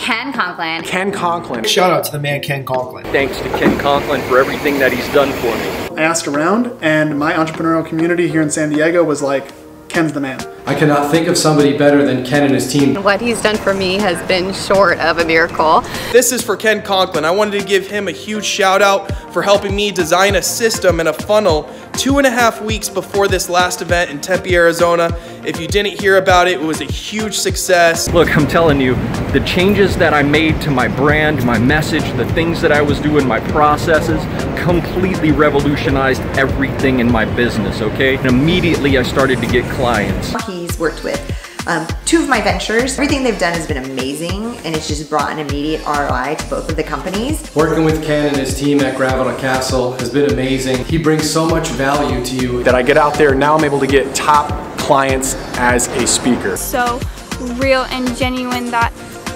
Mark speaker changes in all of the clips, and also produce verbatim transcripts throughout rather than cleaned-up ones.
Speaker 1: Ken Conklin.
Speaker 2: Ken Conklin.
Speaker 3: Shout out to the man Ken Conklin.
Speaker 4: Thanks to Ken Conklin for everything that he's done for me.
Speaker 2: I asked around, and my entrepreneurial community here in San Diego was like, Ken's the man.
Speaker 5: I cannot think of somebody better than Ken and his team.
Speaker 6: What he's done for me has been short of a miracle.
Speaker 7: This is for Ken Conklin. I wanted to give him a huge shout out for helping me design a system and a funnel two and a half weeks before this last event in Tempe, Arizona. If you didn't hear about it, it was a huge success.
Speaker 4: Look, I'm telling you, the changes that I made to my brand, my message, the things that I was doing, my processes, completely revolutionized everything in my business, okay? And immediately I started to get clients.
Speaker 8: He's worked with um, two of my ventures. Everything they've done has been amazing, and it's just brought an immediate R O I to both of the companies.
Speaker 5: Working with Ken and his team at Gravina Castle has been amazing. He brings so much value to you.
Speaker 2: That I get out there, now I'm able to get top clients as a speaker.
Speaker 9: So real and genuine that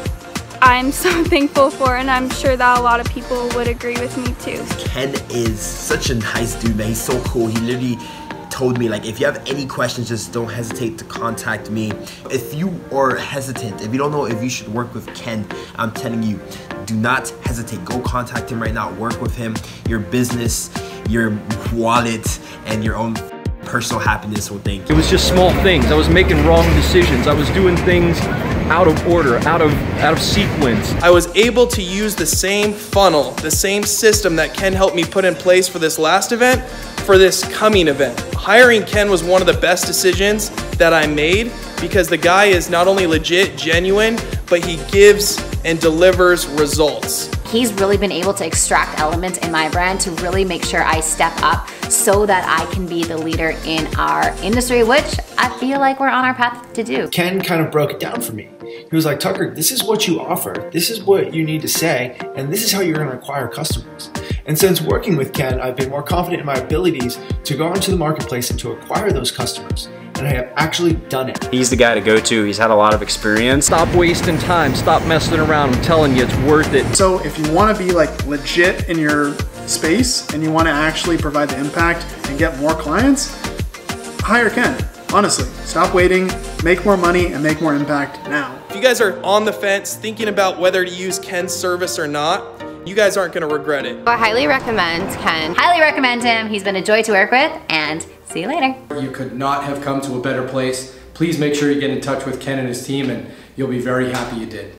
Speaker 9: I'm so thankful for, and I'm sure that a lot of people would agree with me too.
Speaker 10: Ken is such a nice dude, man. He's so cool. He literally told me, like, if you have any questions, just don't hesitate to contact me. If you are hesitant, if you don't know if you should work with Ken, I'm telling you, do not hesitate. Go contact him right now. Work with him. Your business, your wallet, and your own personal happiness will thank you.
Speaker 4: It was just small things. I was making wrong decisions. I was doing things out of order, out of out of sequence.
Speaker 7: I was able to use the same funnel, the same system that Ken helped me put in place for this last event, for this coming event. Hiring Ken was one of the best decisions that I made because the guy is not only legit, genuine, but he gives and delivers results.
Speaker 1: He's really been able to extract elements in my brand to really make sure I step up so that I can be the leader in our industry, which I feel like we're on our path to do.
Speaker 3: Ken kind of broke it down for me. He was like, Tucker, this is what you offer. This is what you need to say, and this is how you're gonna acquire customers. And since working with Ken, I've been more confident in my abilities to go into the marketplace and to acquire those customers. And I have actually done it.
Speaker 11: He's the guy to go to. He's had a lot of experience.
Speaker 4: Stop wasting time. Stop messing around. I'm telling you, it's worth it.
Speaker 2: So if you want to be like legit in your space and you want to actually provide the impact and get more clients, hire Ken. Honestly, stop waiting, make more money, and make more impact now.
Speaker 7: If you guys are on the fence thinking about whether to use Ken's service or not, you guys aren't going to regret it.
Speaker 6: I highly recommend Ken.
Speaker 1: Highly recommend him. He's been a joy to work with, and see you later.
Speaker 5: You could not have come to a better place. Please make sure you get in touch with Ken and his team, and you'll be very happy you did.